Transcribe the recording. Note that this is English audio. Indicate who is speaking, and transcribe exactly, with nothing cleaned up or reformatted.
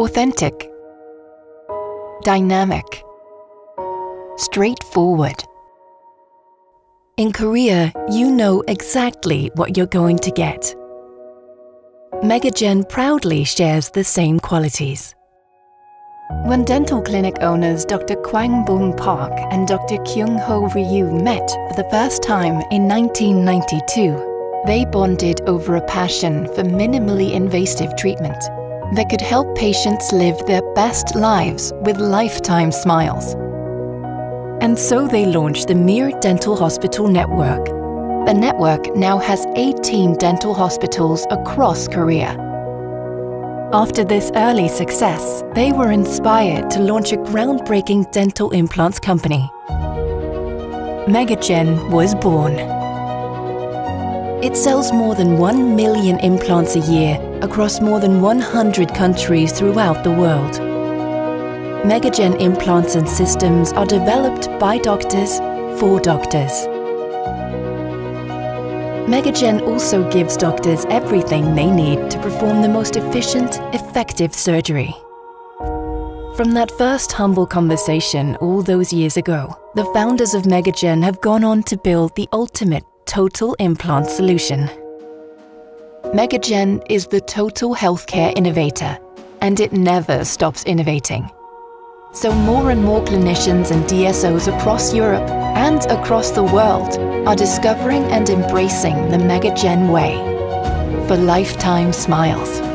Speaker 1: authentic, dynamic, straightforward. In Korea, you know exactly what you're going to get. Megagen proudly shares the same qualities. When dental clinic owners Doctor Kwang Bung Park and Doctor Kyung Ho Ryu met for the first time in nineteen ninety-two, they bonded over a passion for minimally invasive treatment that could help patients live their best lives with lifetime smiles. And so they launched the Mir Dental Hospital Network. The network now has eighteen dental hospitals across Korea. After this early success, they were inspired to launch a groundbreaking dental implants company. Megagen was born. It sells more than one million implants a year across more than one hundred countries throughout the world. Megagen implants and systems are developed by doctors for doctors. Megagen also gives doctors everything they need to perform the most efficient, effective surgery. From that first humble conversation all those years ago, the founders of Megagen have gone on to build the ultimate total implant solution. Megagen is the total healthcare innovator, and it never stops innovating. So more and more clinicians and D S Os across Europe and across the world are discovering and embracing the Megagen way for lifetime smiles.